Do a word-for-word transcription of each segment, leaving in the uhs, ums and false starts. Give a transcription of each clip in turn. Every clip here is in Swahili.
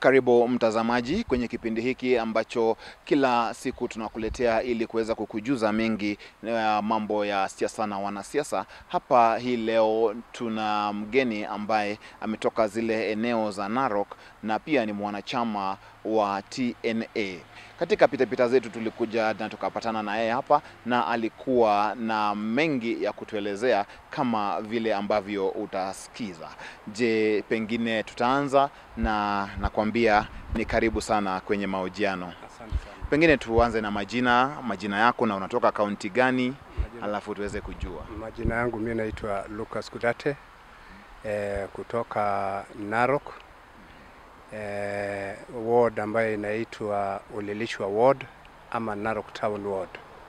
Karibu mtazamaji kwenye kipindi hiki ambacho kila siku tunakuletea ili kuweza kukujuza mengi ya mambo ya siasa na wanasiasa. Hapa hii leo tuna mgeni ambaye ametoka zile eneo za Narok na pia ni mwanachama wa T N A. Katika pitapita zetu tulikuja na tukapatana na yeye hapa na alikuwa na mengi ya kutuelezea kama vile ambavyo utasikiza. Je, pengine tutaanza na nakwambia ni karibu sana kwenye mahojiano. Asante sana. Pengine tuanze na majina, majina yako na unatoka kaunti gani, majina, alafu tuweze kujua. Majina yangu mimi naitwa Lucas Kudate eh, kutoka Narok. Eh, ward ambayo inaitwa Ulilishwa ward ama Narok Town ward.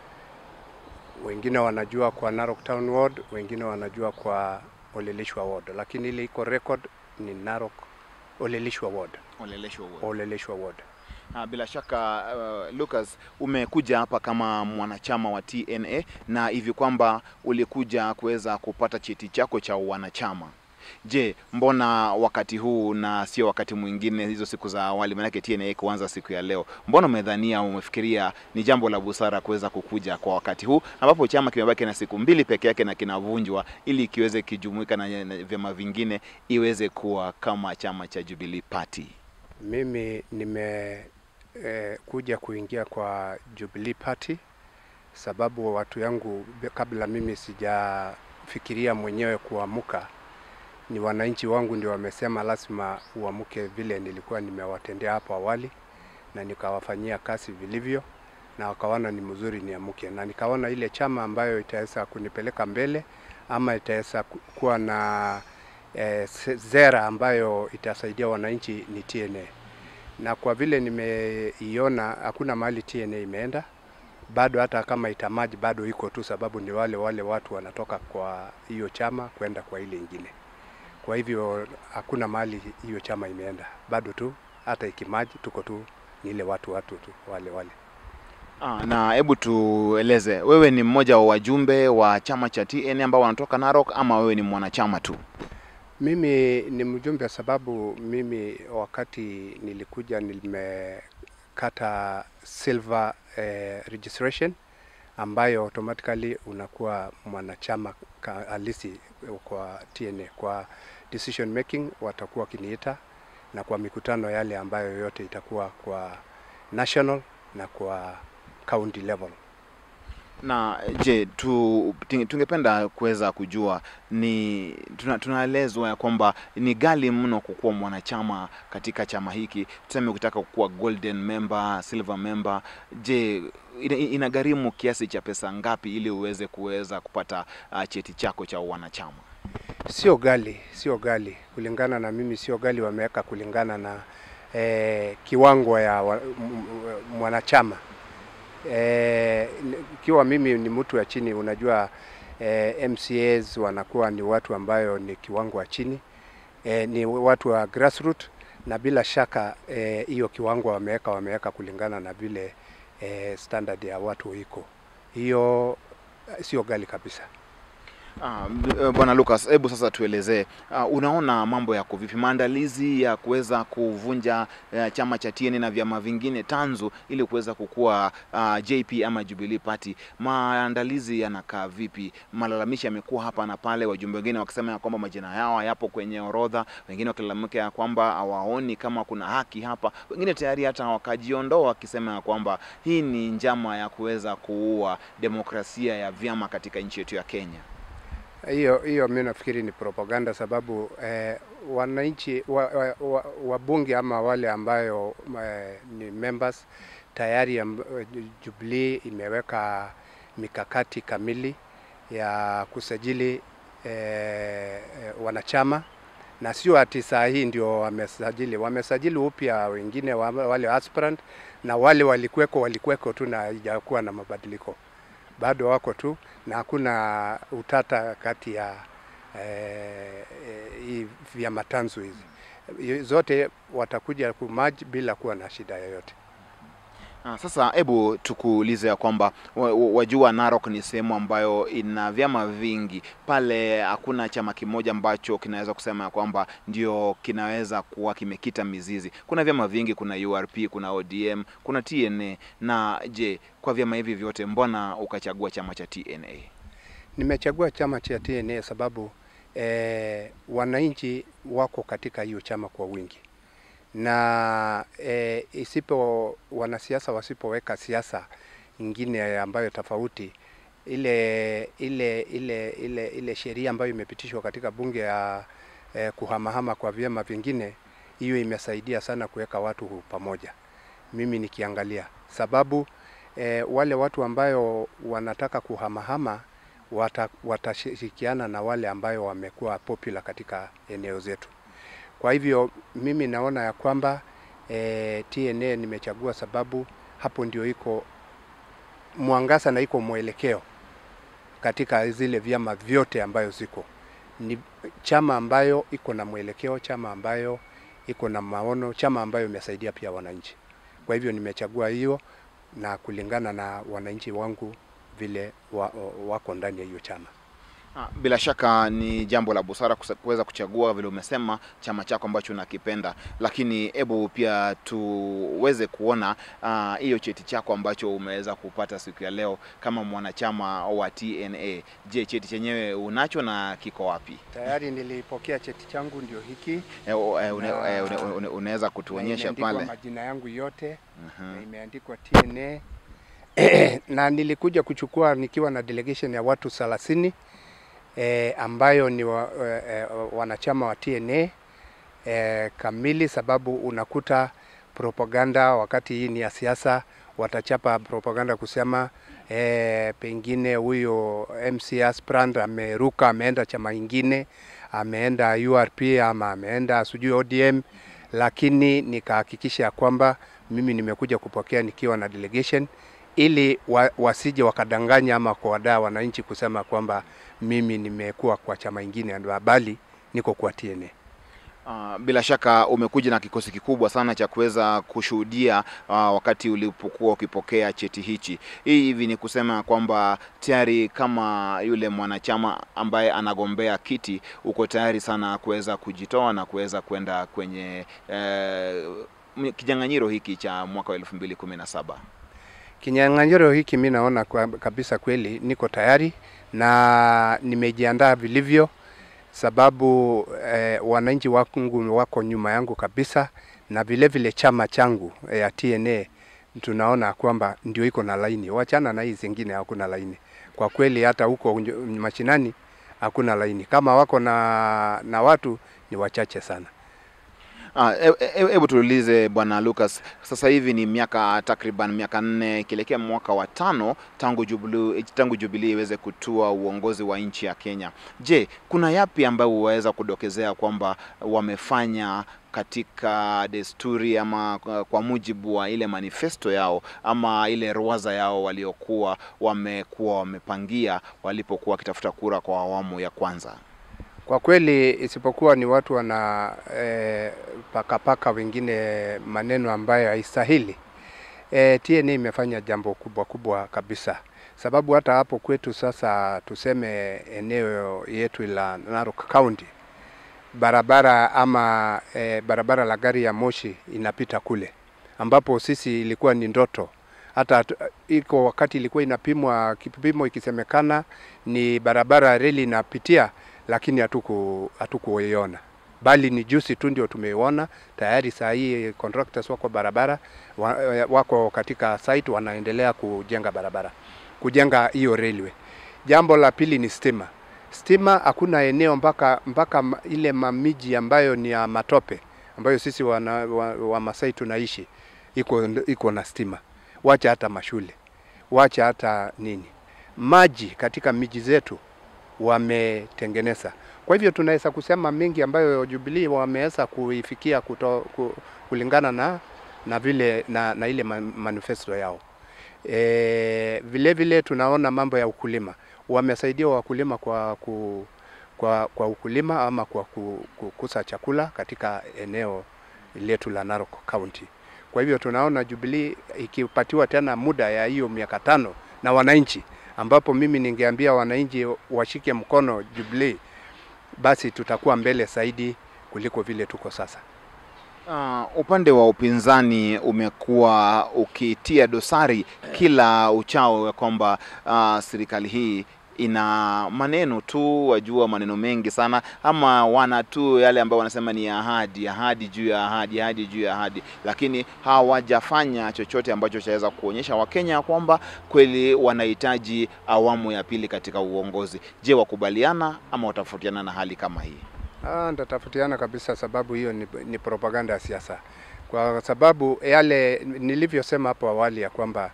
Wengine wanajua kwa Narok Town ward, wengine wanajua kwa Ulilishwa ward, lakini ile iko record ni Narok Ulilishwa ward. Ulilishwa ward. Ulilishwa ward. Ha, bila shaka uh, Lucas, umekuja hapa kama mwanachama wa T N A na hivi kwamba ulikuja kuweza kupata cheti chako cha wanachama. Je, mbona wakati huu na sio wakati mwingine hizo siku za awali, maana T N A kuanza siku ya leo? Mbona umedhania au umefikiria ni jambo la busara kuweza kukuja kwa wakati huu ambapo chama kimebaki na siku mbili peke yake na kinavunjwa, ili kiweze kijumuika na, na vyama vingine iweze kuwa kama chama cha Jubilee Party? Mimi nime eh, kuja kuingia kwa Jubilee Party sababu watu yangu kabla mimi sijafikiria mwenyewe kuamuka, ni wananchi wangu ndio wamesema lazima uamuke, vile nilikuwa nimewatendea hapo awali na nikawafanyia kazi vilivyo na wakaona ni mzuri niamuke, na nikaona ile chama ambayo itaweza kunipeleka mbele ama itaweza kuwa na eh, zera ambayo itasaidia wananchi ni T N A. Na kwa vile nimeiona hakuna mahali T N A imeenda bado, hata kama itamaji bado iko tu, sababu ni wale wale watu wanatoka kwa hiyo chama kwenda kwa ile nyingine. Kwa hivyo hakuna mahali hiyo chama imeenda bado tu, hata ikimaji tuko tu ni ile watu watu tu wale wale. Ah, na hebu tueleze, wewe ni mmoja wa wajumbe wa chama cha T N A ambao wanatoka Narok ama wewe ni mwanachama tu? Mimi ni mjumbe sababu mimi wakati nilikuja nimekata silver eh, registration ambayo automatically unakuwa mwanachama halisi kwa T N A. Kwa decision making watakuwa kiniita, na kwa mikutano yale ambayo yote itakuwa kwa national na kwa county level. Na je, tu, tungependa kuweza kujua ni tuna, tunaelezwa ya kwamba ni ghali mno kukuwa mwanachama katika chama hiki. Tuseme ukitaka kukuwa golden member, silver member, je, inagharimu kiasi cha pesa ngapi ili uweze kuweza kupata uh, cheti chako cha wanachama? Sio ghali, sio ghali. Kulingana na mimi sio ghali, wameweka kulingana na eh, kiwango ya wa, mwanachama. Eh, kiwa mimi ni mtu wa chini, unajua eh, M C As wanakuwa ni watu ambayo ni kiwango wa chini, eh, ni watu wa grassroots, na bila shaka hiyo eh, kiwango wameweka wameweka kulingana na vile eh, standard ya watu iko. Hiyo sio ghali kabisa. Ah, Bwana Lucas, hebu sasa tuelezee, uh, unaona mambo yako vipi, maandalizi ya kuweza kuvunja uh, chama cha T N A na vyama vingine tanzu ili kuweza kukua uh, J P ama Jubilee Party? Maandalizi yanakaa vipi? Malalamishi yamekuwa hapa na pale, wajumbe wengine wakisema ya kwamba majina yao yapo kwenye orodha, wengine wakilalamika ya kwamba hawaoni kama kuna haki hapa, wengine tayari hata wakajiondoa wakisema ya kwamba hii ni njama ya kuweza kuua demokrasia ya vyama katika nchi yetu ya Kenya. Hiyo hiyo mimi nafikiri ni propaganda, sababu eh, wananchi wabunge wa, wa ama wale ambayo eh, ni members tayari ya Jubilee imeweka mikakati kamili ya kusajili eh, wanachama, na sio ati saa hii ndio wamesajili, wamesajili upya wengine wale aspirant, na wale walikuweko walikuweko tu na haijakuwa na mabadiliko, bado wako tu na hakuna utata kati ya eh, eh, vyama tanzu hizi zote, watakuja kumaji bila kuwa na shida yoyote. Ah, sasa hebu tukuulize ya kwamba wajua Narok ni sehemu ambayo ina vyama vingi. Pale hakuna chama kimoja ambacho kinaweza kusema ya kwamba ndio kinaweza kuwa kimekita mizizi. Kuna vyama vingi, kuna U R P, kuna O D M, kuna T N A. Na je, kwa vyama hivi vyote mbona ukachagua chama cha T N A? Nimechagua chama cha T N A sababu eh, wananchi wako katika hiyo chama kwa wingi. Na e, isipo wanasiasa wasipoweka siasa nyingine ambayo tofauti, ile ile ile ile ile sheria ambayo imepitishwa katika bunge ya e, kuhamahama kwa vyama vingine, hiyo imesaidia sana kuweka watu pamoja. Mimi nikiangalia sababu e, wale watu ambayo wanataka kuhamahama wata, watashirikiana na wale ambayo wamekuwa popular katika eneo zetu. Kwa hivyo mimi naona ya kwamba e, T N A nimechagua sababu hapo ndio iko mwangaza na iko mwelekeo katika zile vyama vyote ambayo ziko. Ni chama ambayo iko na mwelekeo, chama ambayo iko na maono, chama ambayo imesaidia pia wananchi. Kwa hivyo nimechagua hiyo na kulingana na wananchi wangu vile wa, wako ndani ya hiyo chama. Bila shaka ni jambo la busara kuweza kuchagua vile umesema chama chako ambacho unakipenda, lakini hebu pia tuweze kuona hiyo uh, cheti chako ambacho umeweza kupata siku ya leo kama mwanachama wa T N A. Je, cheti chenyewe unacho na kiko wapi? Tayari nilipokea cheti changu, ndio hiki. E, une, une, une, unaweza kutuonyesha pale? Majina yangu yote uh -huh. na imeandikwa T N A na nilikuja kuchukua nikiwa na delegation ya watu thelathini. E, ambayo ni wa, e, wanachama wa T N A e, kamili, sababu unakuta propaganda wakati hii ni ya siasa, watachapa propaganda kusema e, pengine huyo M C aspirant ameruka, ameenda chama ingine, ameenda U R P ama ameenda sijui O D M, lakini nikahakikisha kwamba mimi nimekuja kupokea nikiwa na delegation ili wa, wasije wakadanganya ama kuwadaa wananchi kusema kwamba mimi nimekuwa kwa chama ingine, bali niko kwa T N A. Uh, bila shaka umekuja na kikosi kikubwa sana cha kuweza kushuhudia uh, wakati ulipokuwa ukipokea cheti hichi. Hii hivi ni kusema kwamba tayari kama yule mwanachama ambaye anagombea kiti uko tayari sana kuweza kujitoa na kuweza kwenda kwenye uh, kinyang'anyiro hiki cha mwaka wa elfu mbili kumi na saba. Kinyang'anyiro hiki mimi naona kwa kabisa kweli niko tayari na nimejiandaa vilivyo, sababu eh, wananchi wangu wako nyuma yangu kabisa, na vile vile chama changu ya eh, T N A tunaona kwamba ndio iko na laini. Wachana na hizi zingine hakuna laini. Kwa kweli hata huko mashinani hakuna laini. Kama wako na na watu ni wachache sana. Ah, hebu tuulize Bwana Lucas, sasa hivi ni miaka takriban miaka nne kilekea mwaka wa tano tangu Jubilee tangu Jubilee iweze kutua uongozi wa nchi ya Kenya. Je, kuna yapi ambayo waweza kudokezea kwamba wamefanya katika desturi ama kwa mujibu wa ile manifesto yao ama ile ruwaza yao waliokuwa wamekuwa wamepangia walipokuwa wakitafuta kura kwa awamu ya kwanza? Kwa kweli isipokuwa ni watu wana e, paka paka wengine maneno ambayo haistahili. E, T N A imefanya jambo kubwa kubwa kabisa. Sababu hata hapo kwetu sasa tuseme eneo yetu la Narok County, barabara ama e, barabara la gari ya moshi inapita kule, ambapo sisi ilikuwa ni ndoto. Hata iko wakati ilikuwa inapimwa kipimo ikisemekana ni barabara reli inapitia, lakini hatuku hatukuiona, bali ni juzi tu ndio tumeiona. Tayari saa hii contractors wako barabara wako katika site wanaendelea kujenga barabara, kujenga hiyo railway. Jambo la pili ni stima. Stima hakuna eneo mpaka mpaka ile mamiji ambayo ni ya matope ambayo sisi wana, wa, wa Masai tunaishi iko iko na stima. Wacha hata mashule, wacha hata nini, maji katika miji zetu wametengeneza. Kwa hivyo tunaweza kusema mengi ambayo Jubilee wameweza kuifikia kuto, ku, kulingana na na vile na, na ile manifesto yao. E, vile vile tunaona mambo ya ukulima. Wamesaidia wakulima kwa ku, kwa kwa ukulima ama kwa kukusa chakula katika eneo letu la Narok County. Kwa hivyo tunaona Jubilee ikipatiwa tena muda ya hiyo miaka tano na wananchi, ambapo mimi ningeambia wananchi washike mkono Jubilee, basi tutakuwa mbele zaidi kuliko vile tuko sasa. Uh, upande wa upinzani umekuwa ukitia dosari kila uchao ya kwamba uh, serikali hii ina maneno tu, wajua maneno mengi sana, ama wana tu yale ambao wanasema ni ahadi, ahadi juu ya ahadi, ahadi juu ya ahadi, lakini hawajafanya chochote ambacho chaweza kuonyesha Wakenya kwamba kweli wanahitaji awamu ya pili katika uongozi. Je, wakubaliana ama watafautiana na hali kama hii? Ah, ndatafutiana kabisa, sababu hiyo ni, ni propaganda ya siasa. Kwa sababu yale nilivyosema hapo awali ya kwamba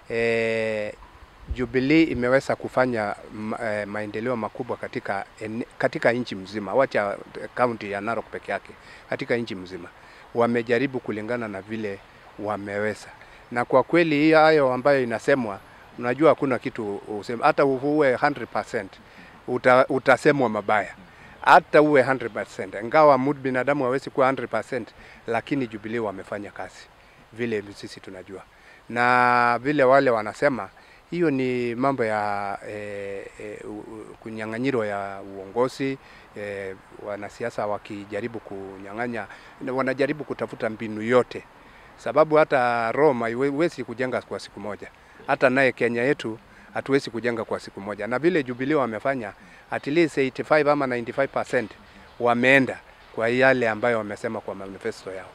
eh, Jubilee imeweza kufanya ma, eh, maendeleo makubwa katika en, katika nchi mzima. Wacha kaunti ya Narok peke yake, katika nchi mzima wamejaribu kulingana na vile wameweza. Na kwa kweli hii hayo ambayo inasemwa, unajua hakuna kitu usema, hata uwe one hundred percent uta, utasemwa mabaya. Hata uwe one hundred percent, ingawa mtu binadamu hawezi kuwa one hundred percent, lakini Jubilee wamefanya kazi vile sisi tunajua. Na vile wale wanasema hiyo ni mambo ya e, e, kunyang'anyiro ya uongozi. E, wanasiasa wakijaribu kunyang'anya, wanajaribu kutafuta mbinu yote, sababu hata Roma haiwezi kujenga kwa siku moja, hata naye Kenya yetu hatuwezi kujenga kwa siku moja. Na vile Jubilee wamefanya, at least eighty-five ama ninety-five percent wameenda kwa yale ambayo wamesema kwa manifesto yao.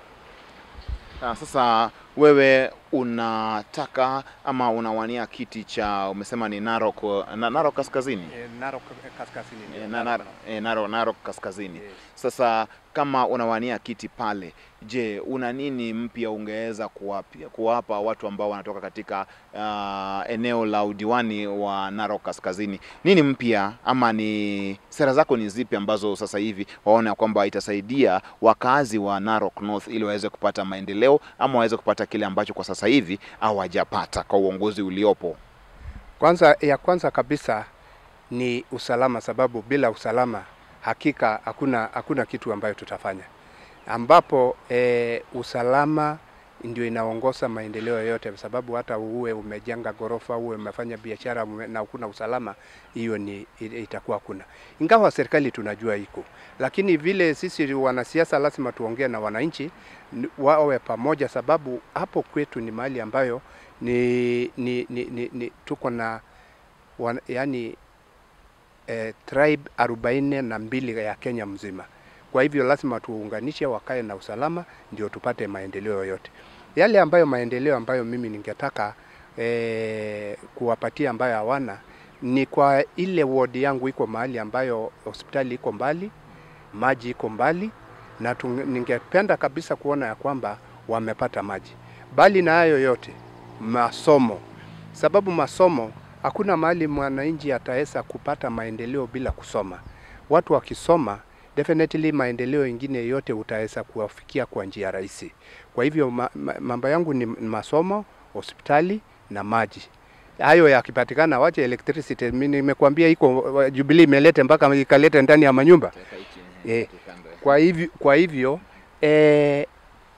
Ah, sasa wewe unataka ama unawania kiti cha, umesema ni Narok, na Narok Kaskazini? E, Narok Kaskazini. E, na, na, e, Narok, Narok Kaskazini. Yes. Sasa kama unawania kiti pale, je, una nini mpya ungeweza kuwapa kuwapa watu ambao wanatoka katika uh, eneo la udiwani wa Narok Kaskazini? Nini mpya, ama ni sera zako ni zipi ambazo sasa hivi waona kwamba itasaidia wakazi wa Narok North ili waweze kupata maendeleo ama waweze kupata kile ambacho kwa sasa hivi hawajapata kwa uongozi uliopo? Kwanza, ya kwanza kabisa ni usalama, sababu bila usalama hakika hakuna hakuna kitu ambayo tutafanya, ambapo e, usalama ndio inaongoza maendeleo yote, sababu hata uwe umejenga gorofa, uwe umefanya biashara na hakuna usalama, hiyo ni itakuwa kuna. Ingawa serikali tunajua iko, lakini vile sisi wanasiasa lazima tuongee na wananchi wawe pamoja, sababu hapo kwetu ni mahali ambayo ni, ni, ni, ni, ni tuko na wan, yani eh, tribe arobaini na mbili ya Kenya mzima. Kwa hivyo lazima tuunganishe, wakae na usalama, ndio tupate maendeleo yote. Yale ambayo maendeleo ambayo mimi ningetaka eh, kuwapatia ambayo hawana ni kwa ile ward yangu iko mahali ambayo hospitali iko mbali, maji iko mbali, na tu, ningependa kabisa kuona ya kwamba wamepata maji. Bali na hayo yote, masomo, sababu masomo hakuna mahali mwananchi ataweza kupata maendeleo bila kusoma. Watu wakisoma, definitely maendeleo ingine yote utaweza kuwafikia kwa njia rahisi. Kwa hivyo ma, ma, mambo yangu ni masomo, hospitali na maji. Hayo yakipatikana, wacha electricity, mimi nimekuambia iko Jubilee imelete mpaka ikalete ndani ya manyumba. E, kwa hivyo kwa hivyo e,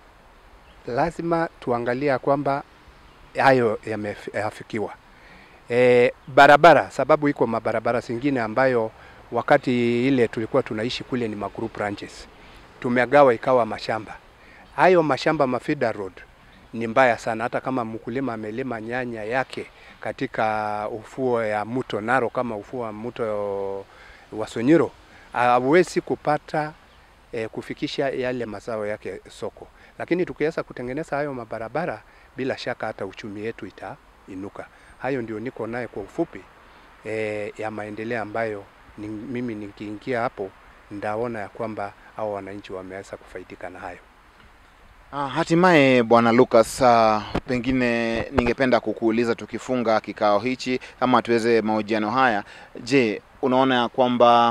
lazima tuangalia kwamba hayo yamefikiwa. E, barabara, sababu iko mabarabara zingine ambayo wakati ile tulikuwa tunaishi kule ni magroup ranches, tumegawa ikawa mashamba. Hayo mashamba mafeeder road ni mbaya sana, hata kama mkulima amelima nyanya yake katika ufuo ya mto Narok kama ufuo wa mto wa Sonyiro, hawezi kupata e, kufikisha yale mazao yake soko. Lakini tukiweza kutengeneza hayo mabarabara, bila shaka hata uchumi yetu itainuka. Hayo ndio niko naye kwa ufupi e, ya maendeleo ambayo ni, mimi nikiingia hapo ndaona ya kwamba hao wananchi wameweza kufaidika na hayo. Ah, hatimaye Bwana Lucas, uh, pengine ningependa kukuuliza tukifunga kikao hichi ama tuweze mahojiano haya, je, unaona kwamba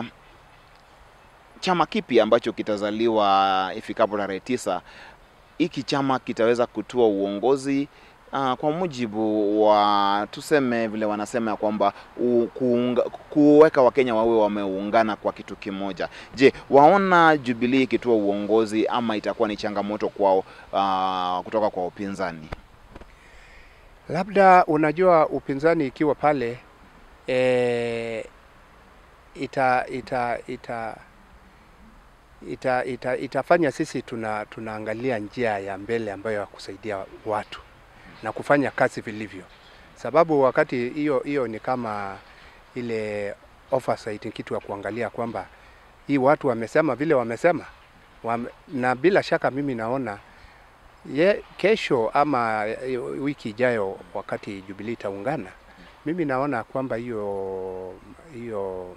chama kipi ambacho kitazaliwa ifikapo tarehe tisa, hiki chama kitaweza kutua uongozi Uh, kwa mujibu wa tuseme vile wanasema ya kwamba u- kuunga- kuweka Wakenya wawe wameungana kwa kitu kimoja. Je, waona Jubilee ikitoa uongozi ama itakuwa ni changamoto kwao uh, kutoka kwa upinzani? Labda unajua upinzani ikiwa pale e, ita, ita, ita, ita, ita, itafanya sisi tuna, tunaangalia njia ya mbele ambayo ya kusaidia watu na kufanya kazi vilivyo, sababu wakati hiyo hiyo ni kama ile oversight, kitu ya kuangalia kwamba hii watu wamesema vile wamesema wame, na bila shaka mimi naona ye, kesho ama wiki ijayo wakati Jubilee itaungana, mimi naona kwamba hiyo hiyo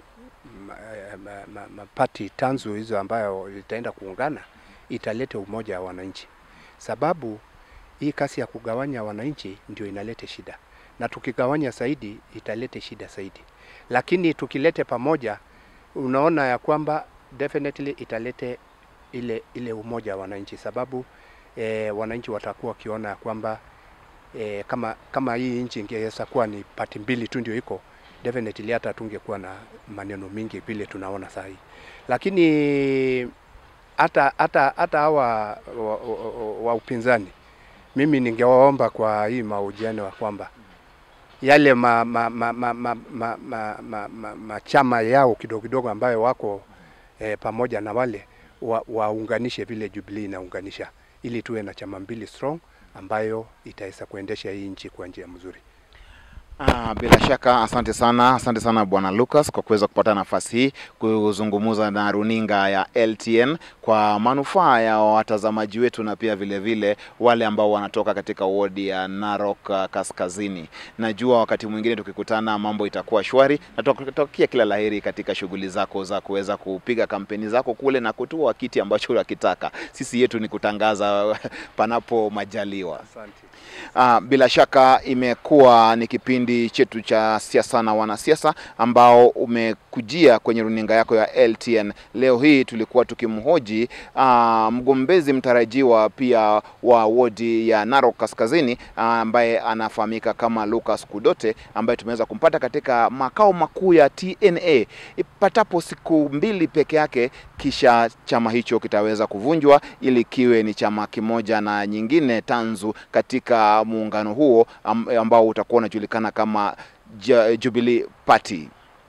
mapati tanzu hizo ambayo itaenda kuungana italete umoja wa wananchi, sababu hii kasi ya kugawanya wananchi ndio inalete shida, na tukigawanya zaidi italete shida zaidi, lakini tukilete pamoja unaona ya kwamba definitely italete ile ile umoja wa wananchi, sababu e, wananchi watakuwa wakiona ya kwamba e, kama kama hii nchi ingeweza kuwa ni pati mbili tu ndio iko, definitely hata tungekuwa na maneno mingi vile tunaona sasa hii, lakini hata hata hata hawa wa, wa, wa, wa upinzani mimi ningewaomba kwa hii mahojiano ya kwamba yale ma, ma, ma, ma, ma, ma, ma, ma, ma, ma chama yao kidogo kidogo ambayo wako e, pamoja na wale wa, waunganishe vile Jubilee inaunganisha, ili tuwe na chama mbili strong ambayo itaweza kuendesha hii nchi kwa njia mzuri. Ah, bila shaka asante sana, asante sana Bwana Lucas kwa kuweza kupata nafasi hii kuzungumza na runinga ya L T N kwa manufaa ya watazamaji wetu na pia vile vile wale ambao wanatoka katika wodi ya Narok uh, Kaskazini. Najua wakati mwingine tukikutana mambo itakuwa shwari, na tukitokia kila laheri katika shughuli zako za kuweza kupiga kampeni zako kule na kutua kiti ambacho unakitaka. Sisi yetu ni kutangaza panapo majaliwa. Asante. Uh, bila shaka imekuwa ni kipindi chetu cha siasa na wanasiasa ambao umekujia kwenye runinga yako ya L T N. Leo hii tulikuwa tukimhoji uh, mgombezi mtarajiwa pia wa wodi ya Narok Kaskazini uh, ambaye anafahamika kama Lucas Kudote, ambaye tumeweza kumpata katika makao makuu ya T N A ipatapo siku mbili peke yake, kisha chama hicho kitaweza kuvunjwa ili kiwe ni chama kimoja na nyingine tanzu katika muungano huo ambao utakuwa unajulikana kama Jubilee Party.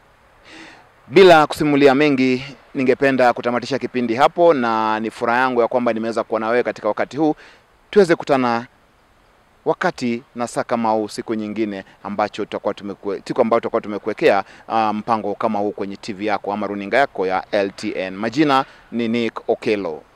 Bila kusimulia mengi, ningependa kutamatisha kipindi hapo, na ni furaha yangu ya kwamba nimeweza kuwa na wewe katika wakati huu. Tuweze kutana wakati na saa kama huu siku nyingine ambacho tutakuwa tumekwe siku ambayo tutakuwa tumekuwekea uh, mpango kama huu kwenye T V yako ama runinga yako ya L T N. Majina ni Nick Okelo.